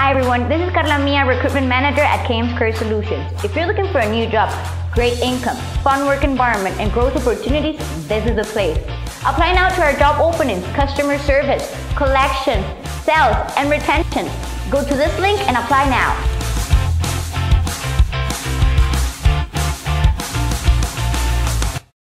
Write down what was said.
Hi everyone, this is Carla Mia, Recruitment Manager at KM's Career Solutions. If you're looking for a new job, great income, fun work environment, and growth opportunities, this is the place. Apply now to our job openings, customer service, collections, sales, and retention. Go to this link and apply now.